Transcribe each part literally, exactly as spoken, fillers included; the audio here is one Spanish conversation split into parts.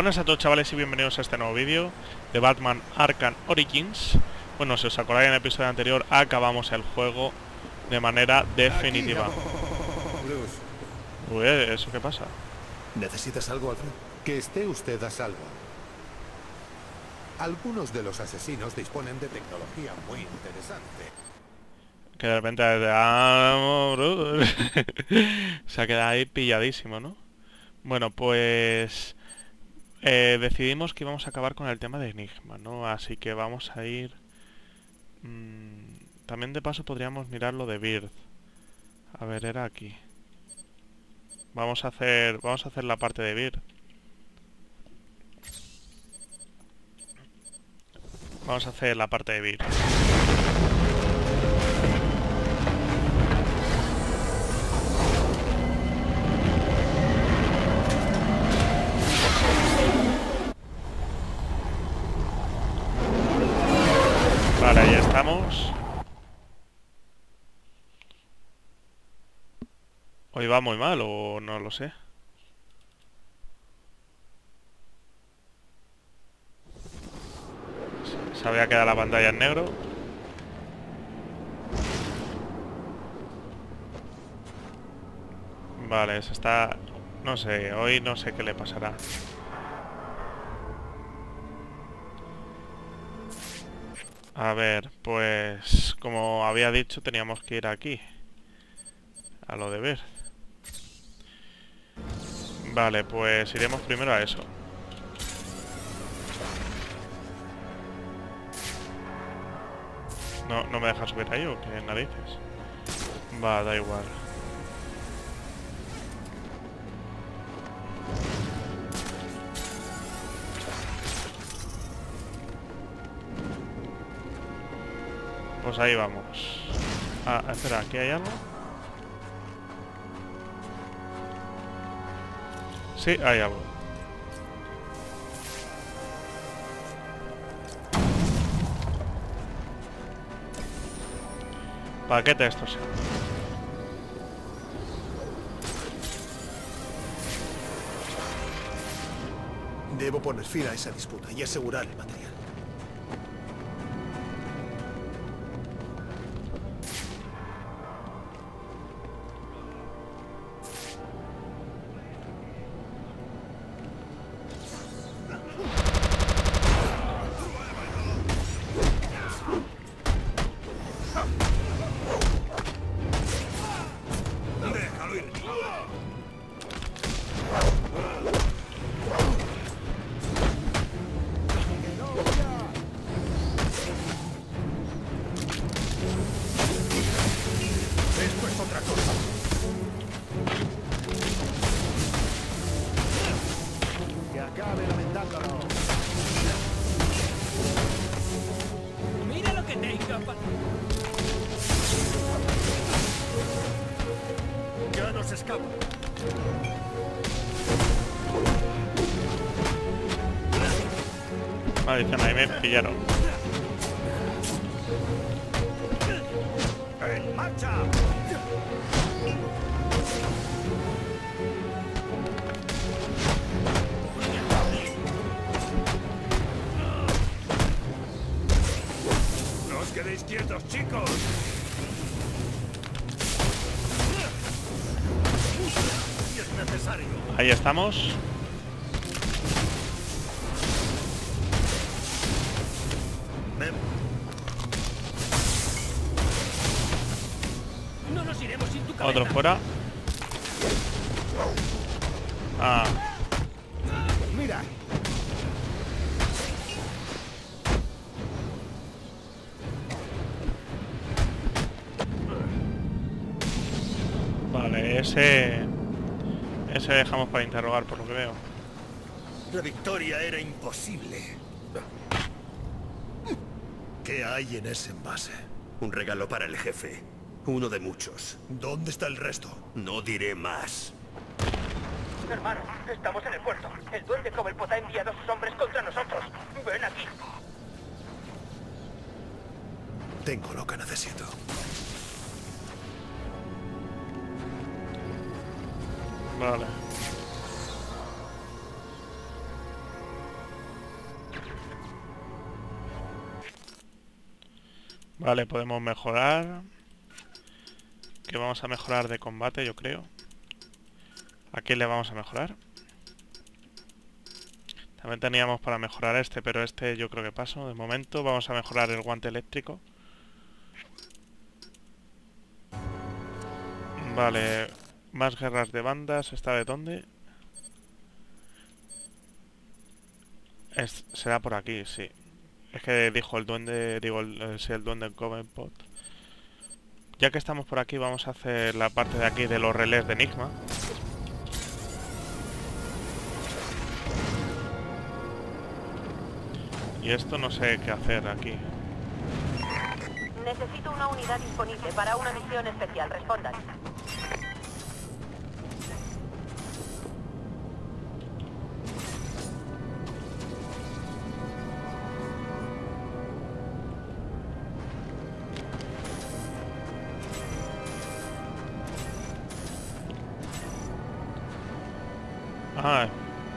Buenas a todos, chavales, y bienvenidos a este nuevo vídeo de Batman Arkham Origins. Bueno, si os acordáis, en el episodio anterior acabamos el juego de manera definitiva. Bruce, Uy, ¿eso qué pasa? ¿necesitas algo, Alfred? Que esté usted a salvo. Algunos de los asesinos disponen de tecnología muy interesante. Que de repente... ah, se ha quedado ahí pilladísimo, ¿no? Bueno, pues... Eh, decidimos que íbamos a acabar con el tema de Enigma, ¿no? Así que vamos a ir... Mmm, también de paso podríamos mirar lo de Bird. A ver, era aquí. Vamos a hacer... Vamos a hacer la parte de Bird. Vamos a hacer la parte de Bird. Vale, ahí estamos. Hoy va muy mal o no lo sé. Se había quedado la pantalla en negro. Vale, se está... No sé, hoy no sé qué le pasará. A ver, pues... Como había dicho, teníamos que ir aquí. A lo de ver. Vale, pues iremos primero a eso. No, no me deja subir ahí o qué narices. Va, da igual. Pues ahí vamos. Ah, espera, ¿aquí hay algo? Sí, hay algo. Paquete estos. Debo poner fin a esa disputa y asegurar el material. Mira lo que tengo. Ya nos escapa. Maldición, ahí me pillaron. ¡En marcha! ¡No os quedéis quietos, chicos! Si es necesario. Ahí estamos. Ven. No nos iremos sin tu cabeza. Otro fuera. Ah, ¡Mira! vale, ese... Ese dejamos para interrogar, por lo que veo. La victoria era imposible. ¿Qué hay en ese envase? Un regalo para el jefe. Uno de muchos. ¿Dónde está el resto? No diré más. Hermano, estamos en el puerto. El duende Cobblepot ha enviado a sus hombres contra nosotros. Ven aquí. Tengo lo que necesito. Vale. Vale, podemos mejorar. ¿Qué vamos a mejorar de combate, yo creo? ¿A quién le vamos a mejorar? También teníamos para mejorar este, pero este yo creo que paso. De momento vamos a mejorar el guante eléctrico. Vale, más guerras de bandas. ¿Esta de dónde? Es, será por aquí, sí. Es que dijo el duende, digo, el, eh, sí, el duende Covenpot. Ya que estamos por aquí, vamos a hacer la parte de aquí de los relés de Enigma. Y esto no sé qué hacer aquí. Necesito una unidad disponible para una misión especial. Respondan. Ah.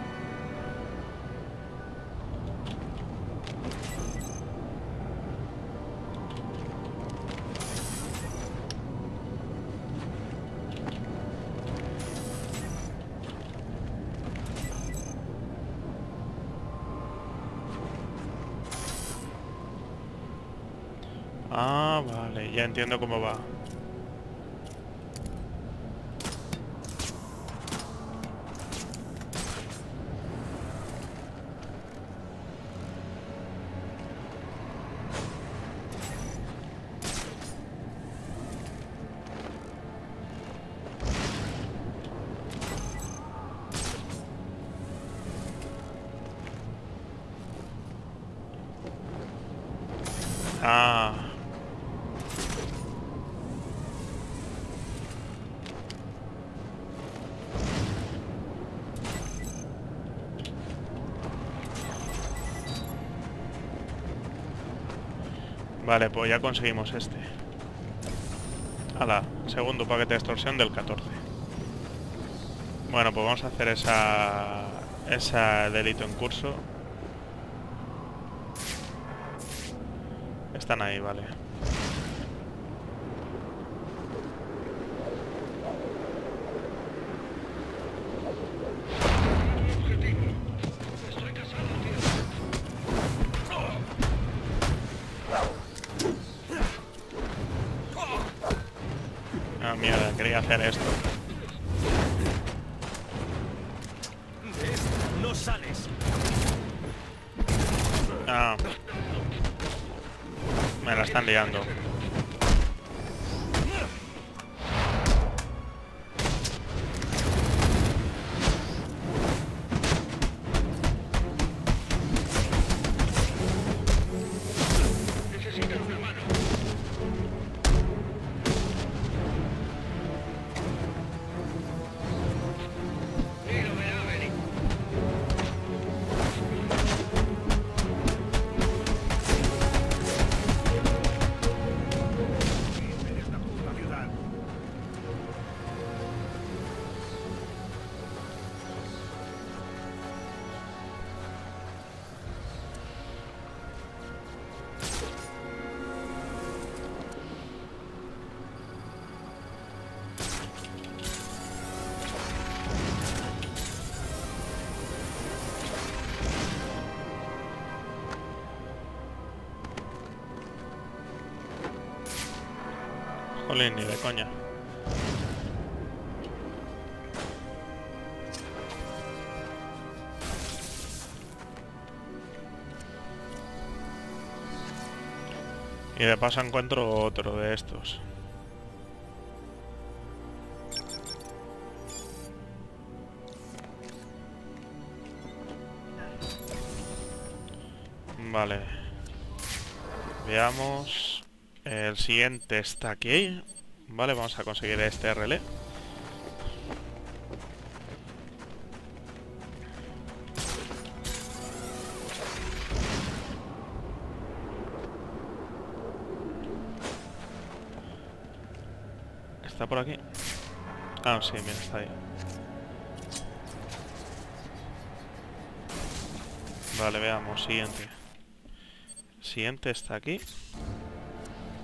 Ah, vale, ya entiendo cómo va. Ah. Vale, pues ya conseguimos este. Hala, segundo paquete de extorsión del catorce. Bueno, pues vamos a hacer esa... esa delito en curso. Están ahí, vale. Ah, mierda, quería hacer esto. No sales. Ah. Me la están liando. Necesitan una mano. Y lo verá venir. En esta puta ciudad. Jolín, ni de coña. Y de paso encuentro otro de estos. Vale. Veamos. El siguiente está aquí. Vale, vamos a conseguir este relé. ¿Está por aquí? Ah, sí, mira, está ahí. Vale, veamos, siguiente. Siguiente está aquí.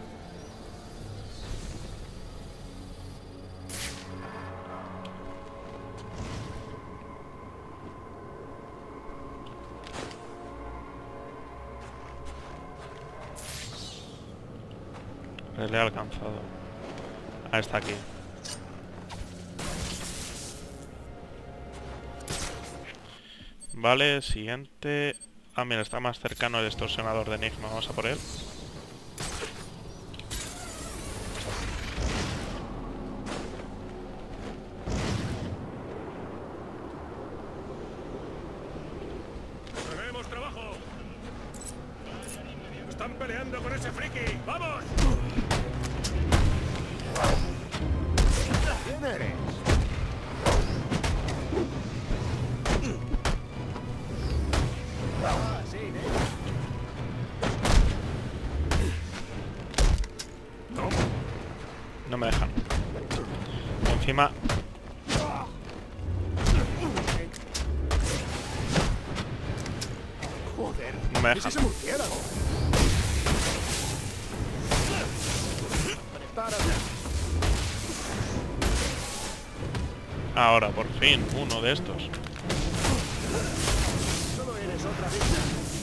Relé alcanzado. Ah, está aquí. Vale, siguiente. Ah, mira, está más cercano el extorsionador de Enigma. Vamos a por él. ¡Tenemos trabajo! ¡Están peleando con ese friki! ¡Vamos! ¿Quién eres? Ah, sí, ¿eh? No. No me dejan. Encima... Joder, No me ¿qué dejan. es ese murciélago? Prepárate. Ahora, por fin, uno de estos. Solo eres otra víctima.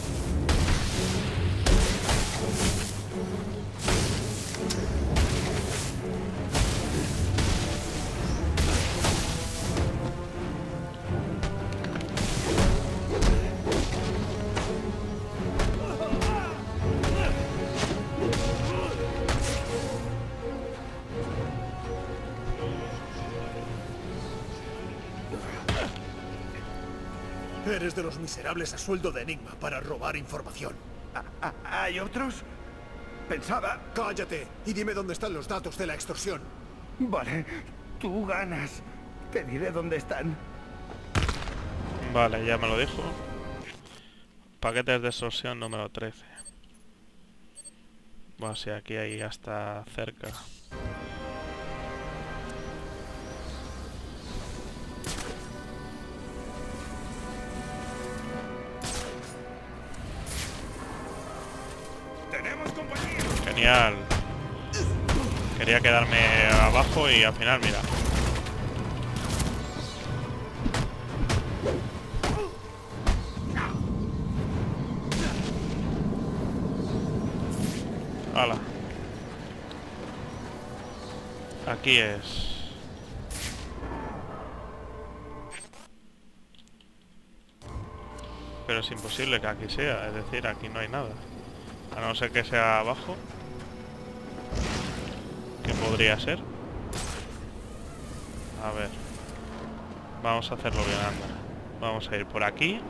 Eres de los miserables a sueldo de Enigma para robar información. Ah, ah, ¿Hay otros? Pensaba... Cállate y dime dónde están los datos de la extorsión. Vale, tú ganas. Te diré dónde están. Vale, ya me lo dijo. Paquetes de extorsión número trece. Bueno, sí, aquí hay hasta cerca. ¡Tenemos compañía! Genial. Quería quedarme abajo y al final, mira. Hala. Aquí es. Pero es imposible que aquí sea, es decir, aquí no hay nada. A no ser que sea abajo. ¿Qué podría ser? A ver. Vamos a hacerlo bien, anda. Vamos a ir por aquí.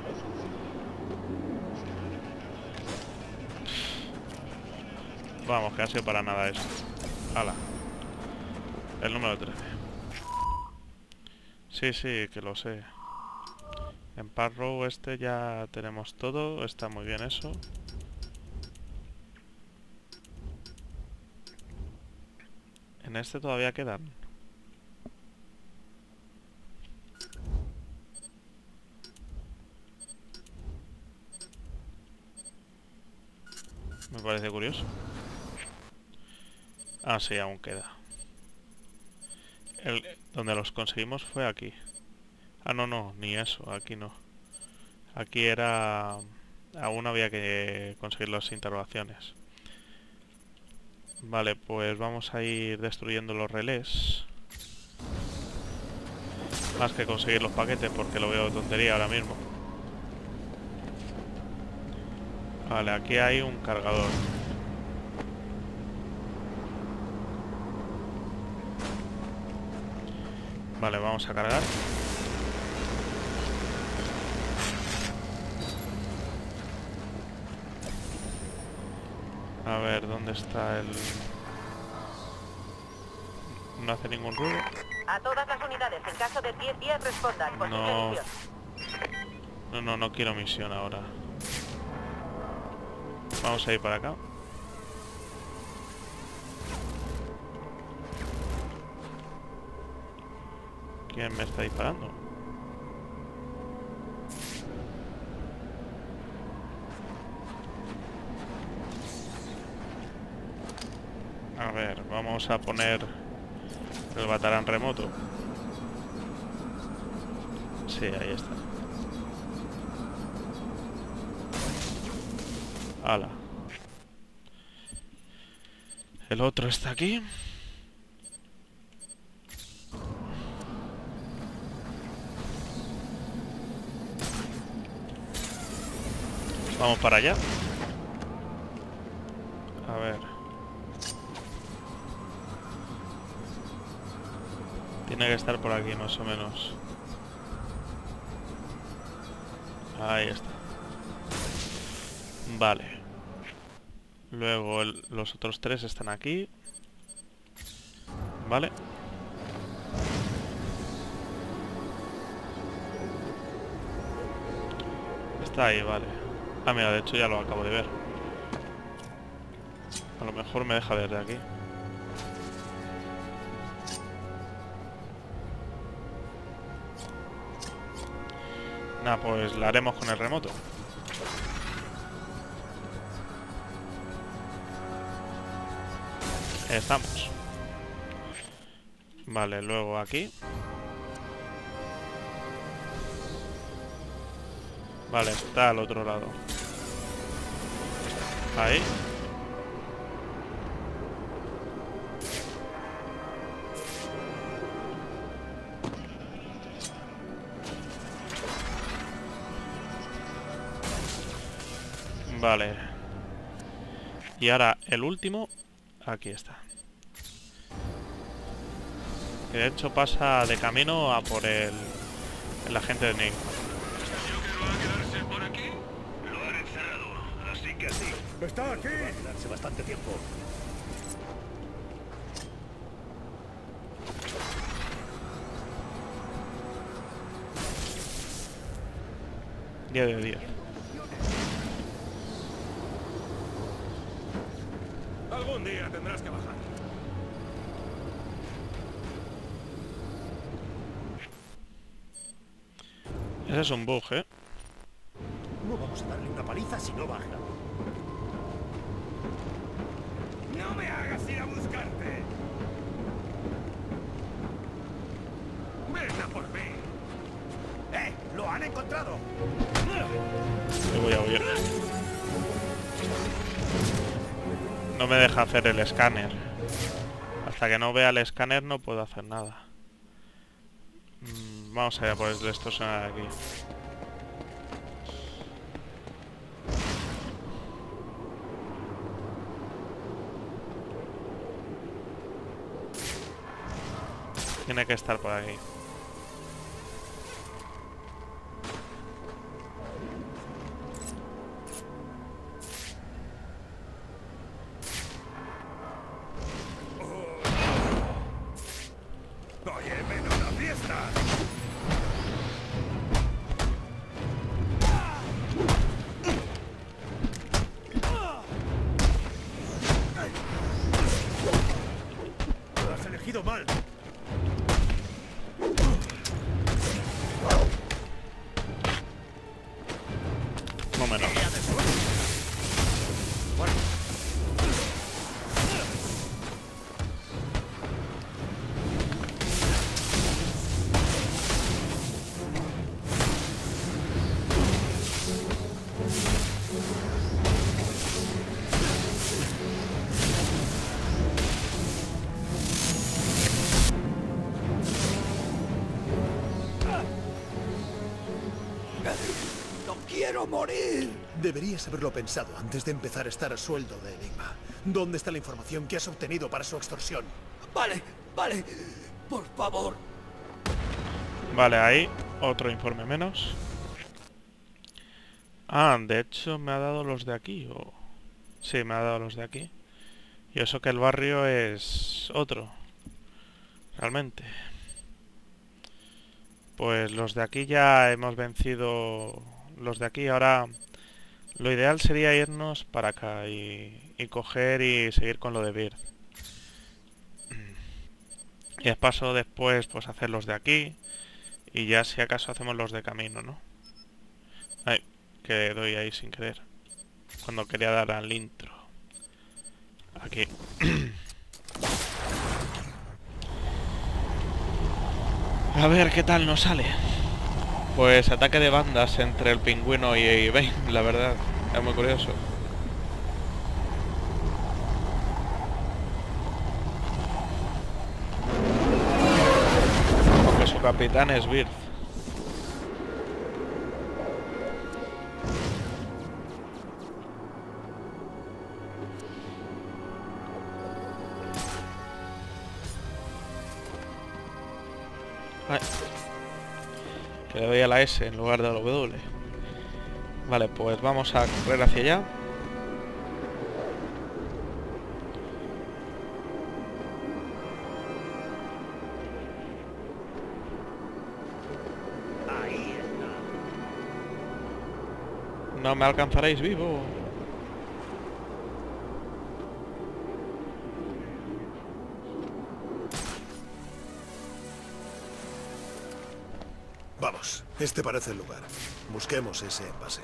Vamos, que ha sido para nada eso. Hala. El número trece. Sí, sí, que lo sé. En Park Row este ya tenemos todo. Está muy bien eso. En este todavía quedan. Me parece curioso. Ah, sí, aún queda. El, donde los conseguimos fue aquí. Ah, no, no, ni eso, aquí no. Aquí era... Aún había que conseguir las interrogaciones. Vale, pues vamos a ir destruyendo los relés. Más que conseguir los paquetes, porque lo veo tontería ahora mismo. Vale, aquí hay un cargador. Vale, vamos a cargar. A ver, ¿dónde está el...? No hace ningún ruido. A todas las unidades, en caso de diez días, respondan. Posible No. misión. No, no, no quiero misión ahora. Vamos a ir para acá. ¿Quién me está disparando? A ver, vamos a poner el batarán remoto. Sí, ahí está. Hala. El otro está aquí. Vamos para allá. A ver. Tiene que estar por aquí más o menos. Ahí está. Vale. Luego el- los otros tres están aquí. Vale. Está ahí, vale. Ah, mira, de hecho ya lo acabo de ver. A lo mejor me deja desde aquí. Nah, pues la haremos con el remoto. Estamos. Vale, luego aquí. Vale, está al otro lado. Ahí. Vale. Y ahora el último. Aquí está. Que de hecho pasa de camino a por el, el agente de Nick. ¡Está aquí! Darse bastante tiempo. diez de diez. Algún día tendrás que bajar. Ese es un bug, ¿eh? No vamos a darle una paliza si no baja. ¡No me hagas ir a buscarte! ¡Ven a por mí! ¡Eh! ¡Lo han encontrado! Me voy a huir. No me deja hacer el escáner. Hasta que no vea el escáner no puedo hacer nada. Mm, vamos allá por estos de aquí. Tiene que estar por aquí. ¡Oye, menos la fiesta! Lo has elegido mal. No menos. ¡No quiero morir! Deberías haberlo pensado antes de empezar a estar a sueldo de Enigma. ¿Dónde está la información que has obtenido para su extorsión? Vale, vale. Por favor. Vale, ahí. Otro informe menos. Ah, de hecho me ha dado los de aquí. O... Sí, me ha dado los de aquí. Y eso que el barrio es otro. Realmente. Pues los de aquí ya hemos vencido los de aquí. Ahora lo ideal sería irnos para acá y, y coger y seguir con lo de Bird. Y de paso después pues hacer los de aquí. Y ya si acaso hacemos los de camino, ¿no? Ay, que doy ahí sin querer. Cuando quería dar al intro. Aquí. A ver qué tal nos sale. Pues ataque de bandas entre el pingüino y Bane, la verdad. Es muy curioso. Capitán Sbirth. Ay. Que le doy a la S en lugar de a la W. Vale, pues vamos a correr hacia allá. No me alcanzaréis vivo. Vamos, este parece el lugar. Busquemos ese envase.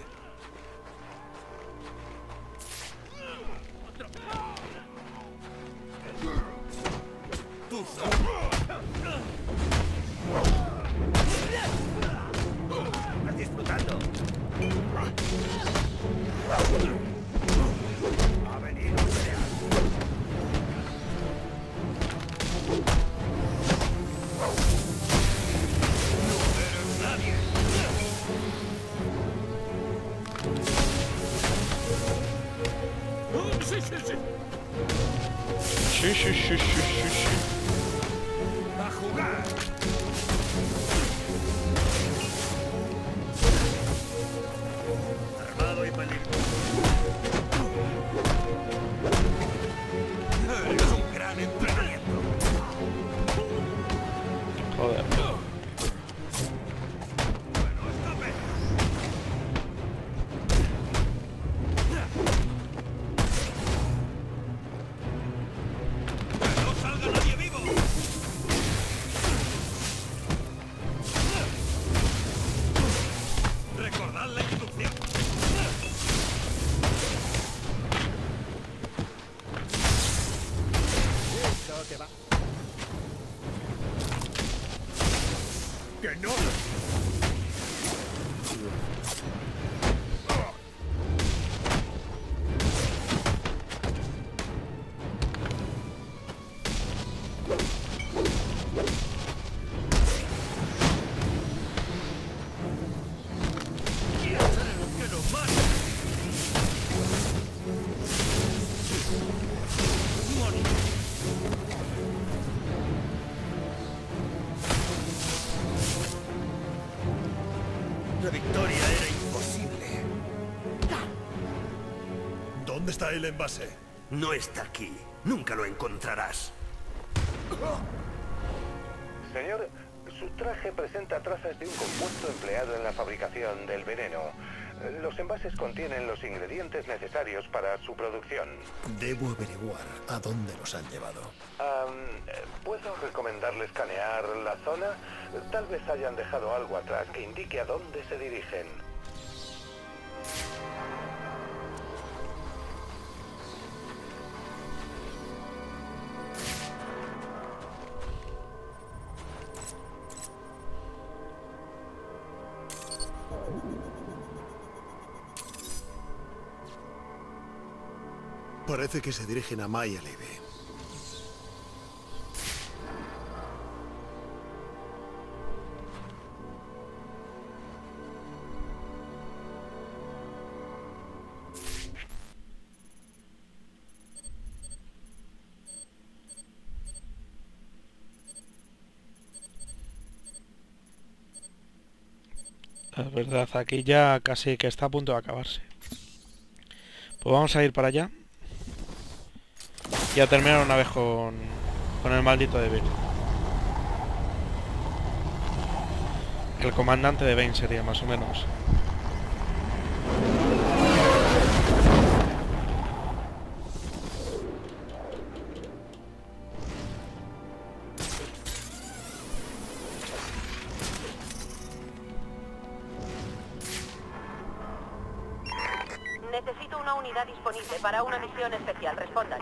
¿Estás disfrutando? Ha venido a pelear. Sí, sí, sí, sí, sí, sí. ¡A jugar! Armado y peligroso. Es un gran entrenamiento. Joder. Bueno, escape. ¡Que no salga nadie vivo! Recordad la instrucción. Esto te va. ¡Que no! ¡Que nos mate! ¡Morir! La victoria era imposible. ¿Dónde está el envase? No está aquí. Nunca lo encontrarás. Señor, su traje presenta trazas de un compuesto empleado en la fabricación del veneno. Los envases contienen los ingredientes necesarios para su producción. Debo averiguar a dónde los han llevado. Am, ¿Puedo recomendarle escanear la zona? Tal vez hayan dejado algo atrás que indique a dónde se dirigen. Parece que se dirigen a Maya Levy. Es verdad, aquí ya casi que está a punto de acabarse. Pues vamos a ir para allá. Y a terminar una vez con, con el maldito de Bane. El comandante de Bane sería más o menos. Necesito una unidad disponible para una misión especial. Respondan.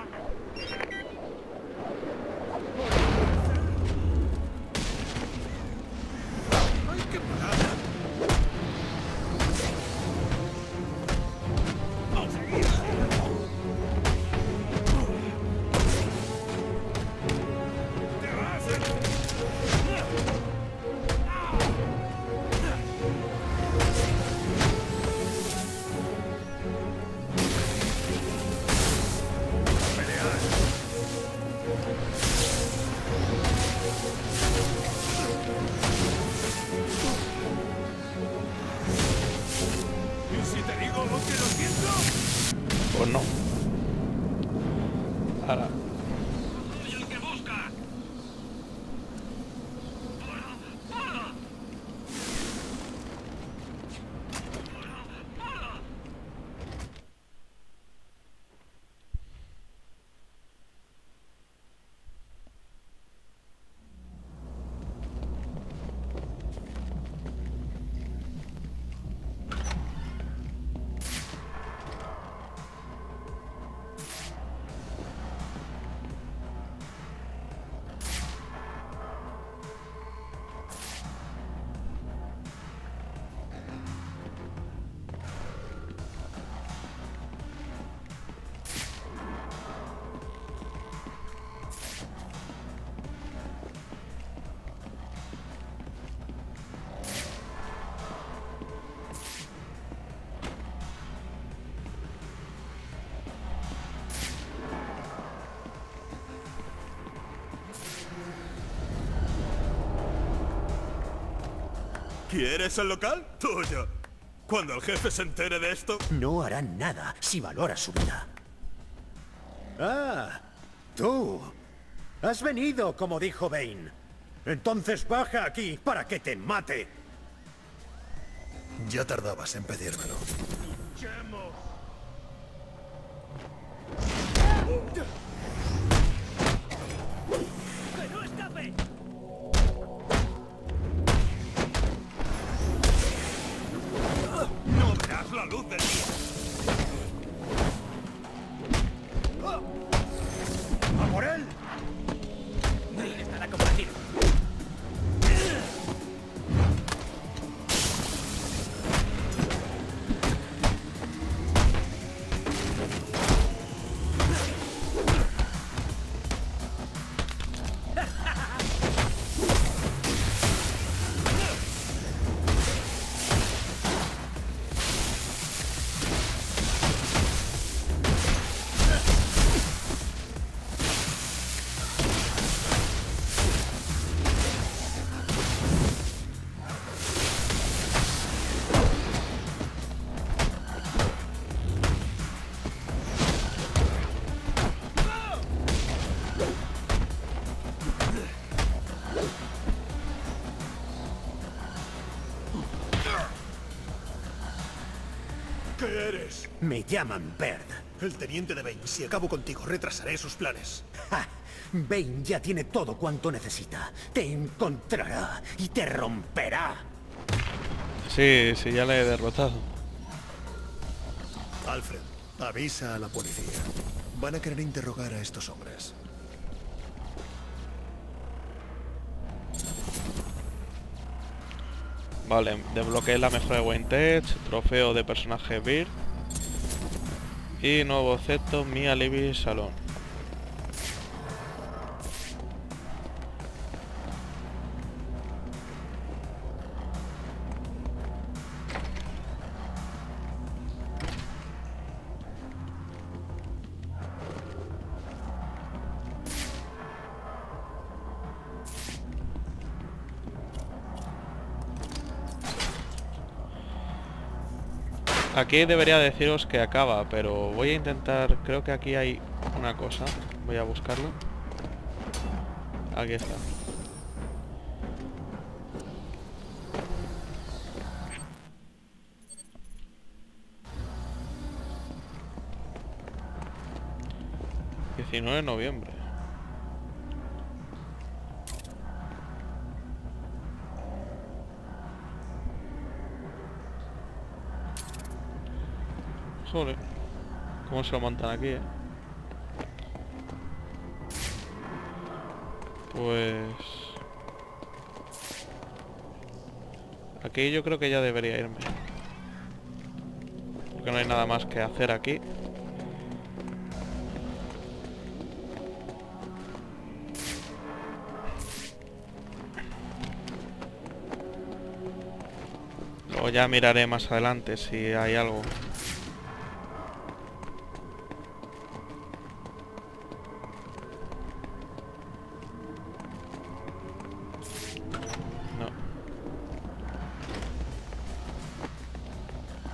¡Hay que parar! Ala. ¿Quieres el local? Tuyo. Cuando el jefe se entere de esto... No harán nada si valora su vida. Ah, tú. Has venido, como dijo Bane. Entonces baja aquí para que te mate. Ya tardabas en pedírmelo. ¡Que no escape! ¡No verás la luz del día! ¡A por él! Bane estará combatido. ¿Qué eres? Me llaman Bird. El teniente de Bane. Si acabo contigo, retrasaré sus planes. ¡Ja! Bane ya tiene todo cuanto necesita. Te encontrará y te romperá. Sí, sí, ya le he derrotado. Alfred, avisa a la policía. Van a querer interrogar a estos hombres. Vale, desbloqueé la mejora de Wayne Tech, trofeo de personaje Bird y nuevo boceto Mia Libby Salón. Aquí debería deciros que acaba, pero voy a intentar... Creo que aquí hay una cosa. Voy a buscarlo. Aquí está. diecinueve de noviembre. Joder, ¿cómo se lo montan aquí, eh? Pues... aquí yo creo que ya debería irme. Porque no hay nada más que hacer aquí. Luego ya miraré más adelante si hay algo.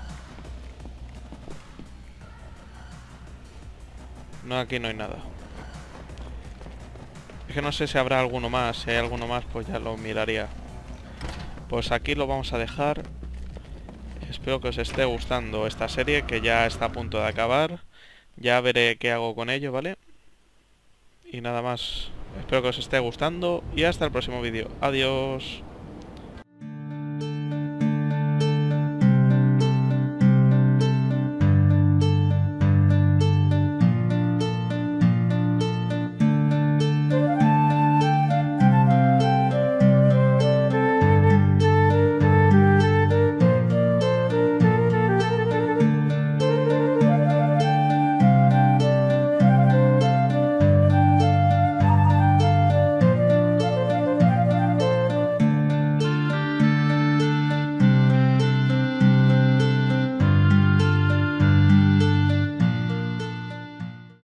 No, aquí no hay nada. Es que no sé si habrá alguno más. Si hay alguno más, pues ya lo miraría. Pues aquí lo vamos a dejar. Espero que os esté gustando esta serie, que ya está a punto de acabar. Ya veré qué hago con ello, ¿vale? Y nada más. Espero que os esté gustando y hasta el próximo vídeo. Adiós.